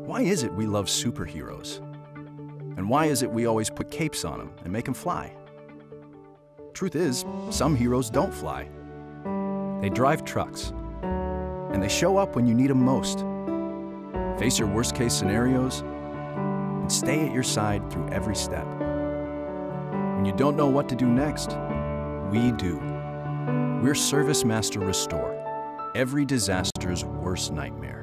Why is it we love superheroes? And why is it we always put capes on them and make them fly? Truth is, some heroes don't fly. They drive trucks, and they show up when you need them most. Face your worst-case scenarios, and stay at your side through every step. When you don't know what to do next, we do. We're ServiceMaster Restore, every disaster's worst nightmare.